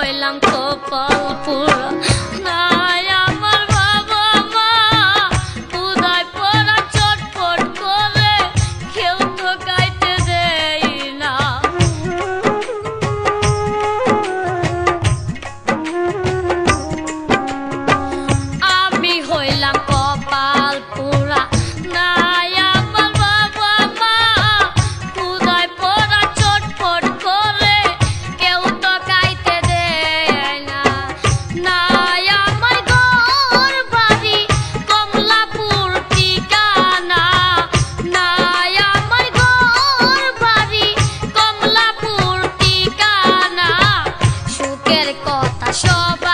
হইলাম কপাল পুরা নাই আমার বাবা মা উদয় পড়া চটপট করে কেউ তো গাইতে দেই না আমি হইলাম কপাল পুরা নাই আমার বাবা মা উদয় পড়া চটপট করে কেউ তো গাইতে দেয় না নাই আমার ঘর বাড়ি কমলাপুর ঠিকানা নাই আমার ঘর বাড়ি কমলাপুর ঠিকানা সুখের কথা সব